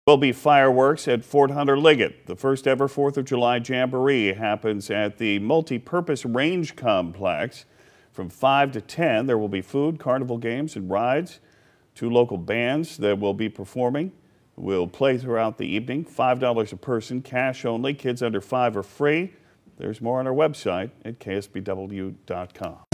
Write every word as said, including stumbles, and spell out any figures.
Will be fireworks at Fort Hunter Liggett. The first ever fourth of July Jamboree happens at the Multi-Purpose Range Complex. From five to ten, there will be food, carnival games, and rides. Two local bands that will be performing will play throughout the evening. five dollars a person, cash only. Kids under five are free. There's more on our website at K S B W dot com.